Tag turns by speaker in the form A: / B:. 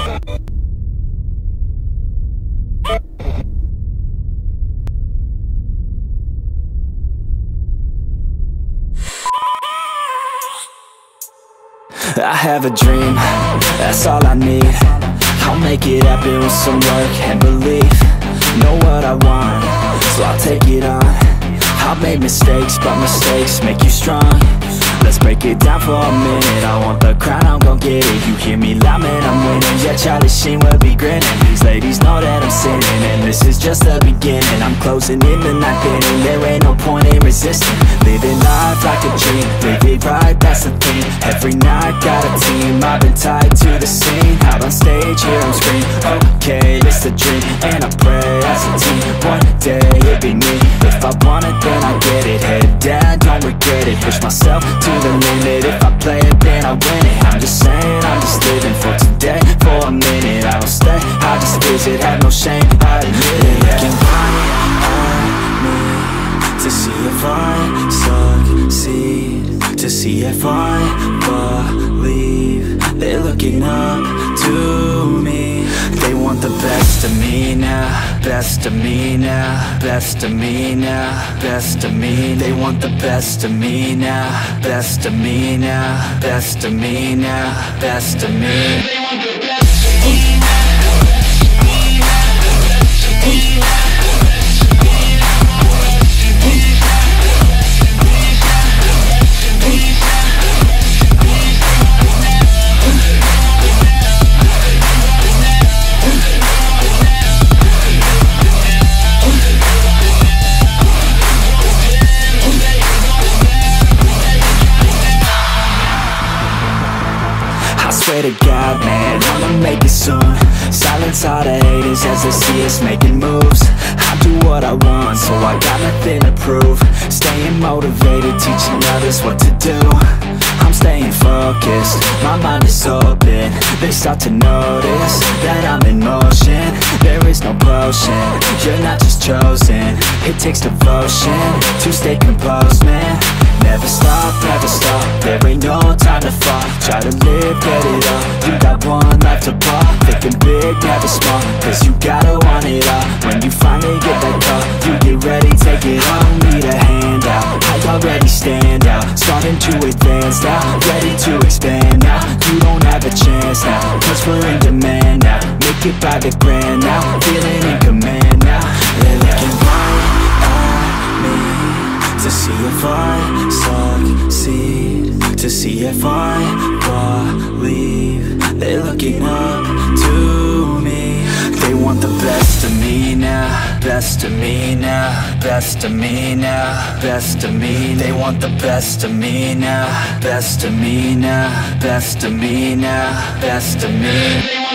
A: I have a dream, that's all I need. I'll make it happen with some work and belief. Know what I want, so I'll take it on. I've made mistakes, but mistakes make you strong. Let's break it down for a minute. I want the crown, I'm gon' get it. You hear me loud, man, I'm winning. Yeah, Charlie Sheen will be grinning. These ladies know that I'm sinning, and this is just the beginning. I'm closing in the night inning. There ain't no point in resisting. Living life like a dream, live it right, that's the thing. Every night got a team, I've been tied to the scene. Out on stage, here I'm screaming, okay, it's a dream. And I pray as a team, one day it'll be me. If I want it, then I get it. Head down, don't regret it. Push myself to the limit. If I play it, then I win it. I'm just saying, I'm just living for today. For a minute, I don't stay, I just visit. Have no shame, I admit it. Looking right at me to see if I succeed, to see if I believe. They're looking up to me. They want the best of me now, best of me now, best of me now, best of me. They want the best of me now, best of me now, best of me now, best of me. They want the best of me now. Swear to God, man, I'ma make it soon. Silence all the haters as they see us making moves. I do what I want, so I got nothing to prove. Staying motivated, teaching others what to do. I'm staying focused, my mind is open. They start to notice that I'm in motion. There is no potion, you're not just chosen. It takes devotion to stay composed, man. Never stop, there ain't no time to fall. Try to live, get it up, you got one life to ball. Thinking big, never small, cause you gotta want it all. When you finally get that call, you get ready, take it on. Need a handout, I already stand out. Starting to advance now, ready to expand now. You don't have a chance now, cause we're in demand now. Make it by the grand now, feeling in command now. They're looking right at me to see if I succeed, to see if I believe. They're looking up to me. They want the best of me now, best of me now, best of me now, best of me. They want the best of me now, best of me now, best of me now, best of me.